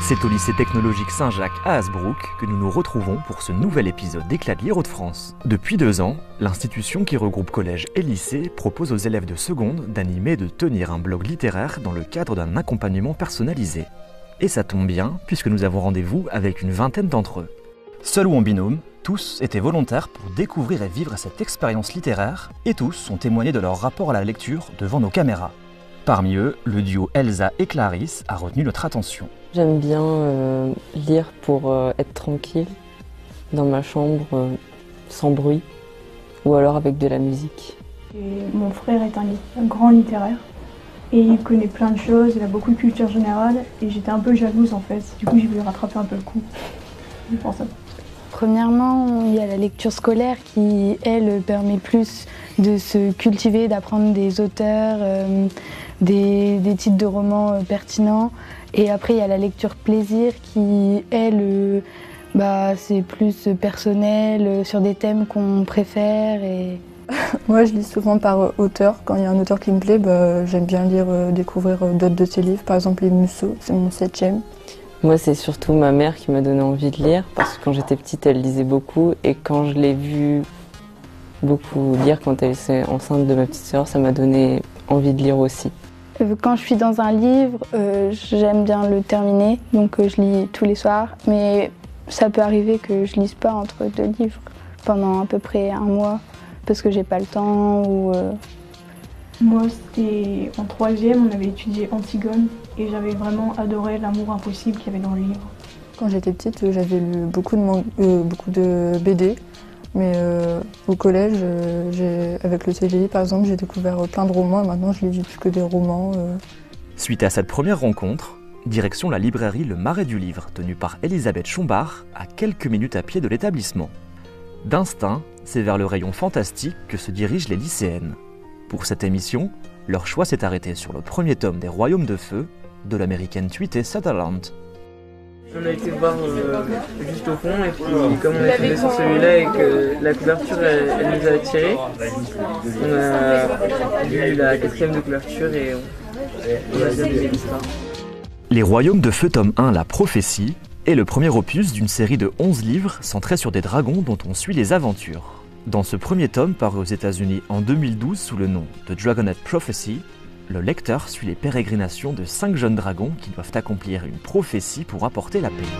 C'est au lycée technologique Saint-Jacques à Hasbrook que nous nous retrouvons pour ce nouvel épisode d'Éclat de lire Hauts-de-France. Depuis 2 ans, l'institution qui regroupe collèges et lycées propose aux élèves de seconde d'animer et de tenir un blog littéraire dans le cadre d'un accompagnement personnalisé. Et ça tombe bien, puisque nous avons rendez-vous avec une vingtaine d'entre eux. Seuls ou en binôme, tous étaient volontaires pour découvrir et vivre cette expérience littéraire, et tous ont témoigné de leur rapport à la lecture devant nos caméras. Parmi eux, le duo Elsa et Clarisse a retenu notre attention. J'aime bien lire pour être tranquille, dans ma chambre, sans bruit, ou alors avec de la musique. Mon frère est un grand littéraire et il connaît plein de choses, il a beaucoup de culture générale et j'étais un peu jalouse en fait. Du coup, j'ai voulu rattraper un peu le coup. C'est pour ça. Premièrement, il y a la lecture scolaire qui, elle, permet plus de se cultiver, d'apprendre des auteurs, des titres de romans pertinents. Et après, il y a la lecture plaisir qui, elle, c'est plus personnel, sur des thèmes qu'on préfère. Et... Moi, je lis souvent par auteur. Quand il y a un auteur qui me plaît, j'aime bien lire, découvrir d'autres de ses livres. Par exemple, Les Musso, c'est mon 7e. Moi, c'est surtout ma mère qui m'a donné envie de lire, parce que quand j'étais petite, elle lisait beaucoup. Et quand je l'ai vue beaucoup lire, quand elle était enceinte de ma petite sœur, ça m'a donné envie de lire aussi. Quand je suis dans un livre, j'aime bien le terminer, donc je lis tous les soirs. Mais ça peut arriver que je lise pas entre 2 livres pendant à peu près 1 mois, parce que j'ai pas le temps ou... Moi, c'était en 3e, on avait étudié Antigone et j'avais vraiment adoré l'amour impossible qu'il y avait dans le livre. Quand j'étais petite, j'avais lu beaucoup de BD, mais au collège, avec le CGI par exemple, j'ai découvert plein de romans et maintenant je lis plus que des romans. Suite à cette première rencontre, direction la librairie Le Marais du Livre, tenue par Elisabeth Chombard, à quelques minutes à pied de l'établissement. D'instinct, c'est vers le rayon fantastique que se dirigent les lycéennes. Pour cette émission, leur choix s'est arrêté sur le premier tome des Royaumes de Feu de l'américaine Tweety Sutherland. On a été voir juste au fond et puis comme on est tombé sur celui-là et que la couverture elle nous a attirés, on a lu la 4e de couverture et on a bien aimé l'histoire. Les Royaumes de Feu tome 1, La Prophétie, est le premier opus d'une série de 11 livres centrés sur des dragons dont on suit les aventures. Dans ce premier tome, paru aux États-Unis en 2012 sous le nom de Dragonette Prophecy, le lecteur suit les pérégrinations de 5 jeunes dragons qui doivent accomplir une prophétie pour apporter la paix.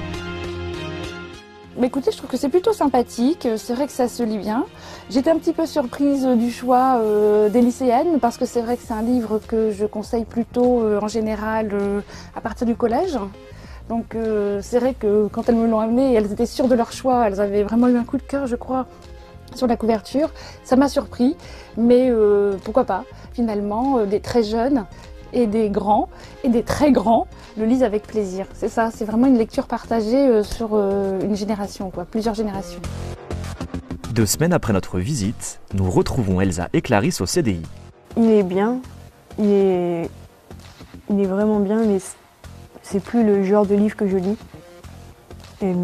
Mais écoutez, je trouve que c'est plutôt sympathique, c'est vrai que ça se lit bien. J'étais un petit peu surprise du choix des lycéennes parce que c'est vrai que c'est un livre que je conseille plutôt en général à partir du collège. Donc c'est vrai que quand elles me l'ont amené, elles étaient sûres de leur choix, elles avaient vraiment eu un coup de cœur, je crois, sur la couverture. Ça m'a surpris, mais pourquoi pas. Finalement, des très jeunes et des grands et des très grands le lisent avec plaisir. C'est ça, c'est vraiment une lecture partagée sur une génération, plusieurs générations. 2 semaines après notre visite, nous retrouvons Elsa et Clarisse au CDI. Il est bien, il est vraiment bien, mais c'est plus le genre de livre que je lis. Et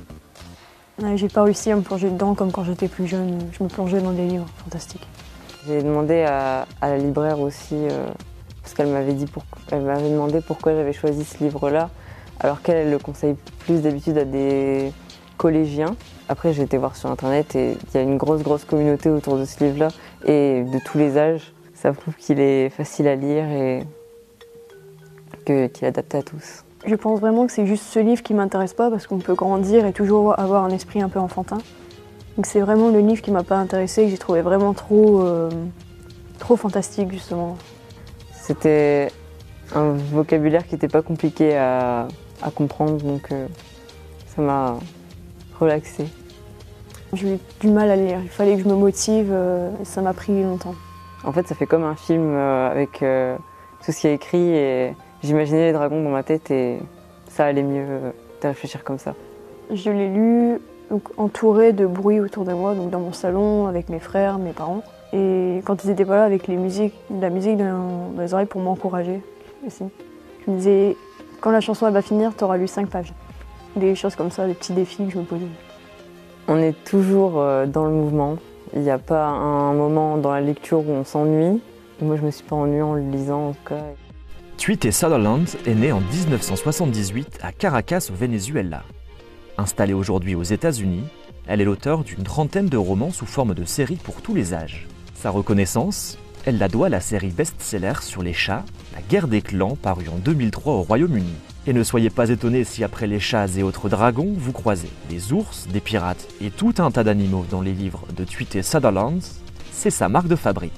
j'ai pas réussi à me plonger dedans comme quand j'étais plus jeune, je me plongeais dans des livres fantastiques. J'ai demandé à la libraire aussi, parce qu'elle m'avait demandé pourquoi j'avais choisi ce livre-là, alors qu'elle le conseille plus d'habitude à des collégiens. Après, j'ai été voir sur internet et il y a une grosse communauté autour de ce livre-là, et de tous les âges. Ça prouve qu'il est facile à lire et qu'il est adapté à tous. Je pense vraiment que c'est juste ce livre qui m'intéresse pas parce qu'on peut grandir et toujours avoir un esprit un peu enfantin. Donc c'est vraiment le livre qui m'a pas intéressée, que j'ai trouvé vraiment trop fantastique justement. C'était un vocabulaire qui n'était pas compliqué à comprendre, donc ça m'a relaxée. J'ai eu du mal à lire, il fallait que je me motive et ça m'a pris longtemps. En fait, ça fait comme un film avec tout ce qui est écrit et j'imaginais les dragons dans ma tête et ça allait mieux de réfléchir comme ça. Je l'ai lu donc, entouré de bruit autour de moi, donc dans mon salon, avec mes frères, mes parents. Et quand ils n'étaient pas là, avec la musique dans les oreilles pour m'encourager aussi. Je me disais, quand la chanson va finir, tu auras lu 5 pages. Des choses comme ça, des petits défis que je me posais. On est toujours dans le mouvement. Il n'y a pas un moment dans la lecture où on s'ennuie. Moi, je ne me suis pas ennuyée en le lisant en tout cas. Tweety Sutherland est née en 1978 à Caracas au Venezuela. Installée aujourd'hui aux États-Unis, elle est l'auteure d'une trentaine de romans sous forme de séries pour tous les âges. Sa reconnaissance, elle la doit à la série best-seller sur les chats, La guerre des clans, parue en 2003 au Royaume-Uni. Et ne soyez pas étonnés si après les chats et autres dragons, vous croisez des ours, des pirates et tout un tas d'animaux dans les livres de Tweety Sutherland, c'est sa marque de fabrique.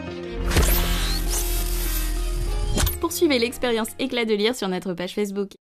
Poursuivez l'expérience Éclat de lire sur notre page Facebook.